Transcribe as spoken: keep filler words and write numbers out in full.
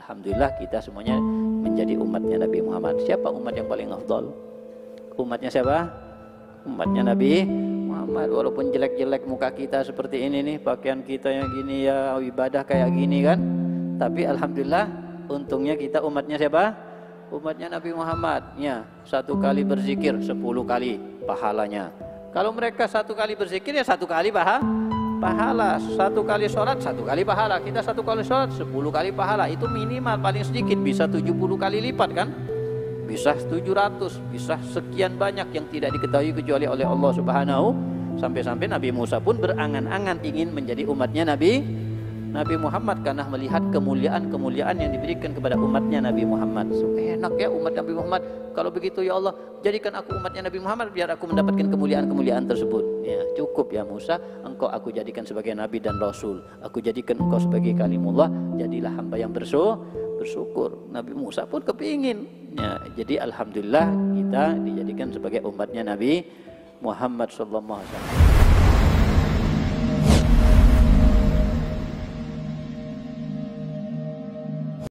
alhamdulillah kita semuanya menjadi umatnya Nabi Muhammad. Siapa umat yang paling afdal? Umatnya siapa? Umatnya Nabi Muhammad. Walaupun jelek-jelek muka kita seperti ini nih, pakaian kita yang gini ya, ibadah kayak gini kan, tapi alhamdulillah untungnya kita umatnya siapa? Umatnya Nabi Muhammad. Ya, satu kali berzikir sepuluh kali pahalanya. Kalau mereka satu kali berzikir ya satu kali pahala, pahala. Satu kali sholat satu kali pahala. Kita satu kali sholat sepuluh kali pahala. Itu minimal, paling sedikit bisa tujuh puluh kali lipat kan? Bisa tujuh ratus, bisa sekian banyak yang tidak diketahui kecuali oleh Allah Subhanahu. Sampai-sampai Nabi Musa pun berangan-angan ingin menjadi umatnya Nabi Nabi Muhammad karena melihat kemuliaan-kemuliaan yang diberikan kepada umatnya Nabi Muhammad. So, enak ya umat Nabi Muhammad. Kalau begitu ya Allah, jadikan aku umatnya Nabi Muhammad biar aku mendapatkan kemuliaan-kemuliaan tersebut. Ya, cukup ya Musa, engkau aku jadikan sebagai nabi dan rasul. Aku jadikan engkau sebagai kalimullah, jadilah hamba yang bersyukur. bersyukur. Nabi Musa pun kepingin. Ya, jadi alhamdulillah kita dijadikan sebagai umatnya Nabi Muhammad sallallahu alaihi wasallam.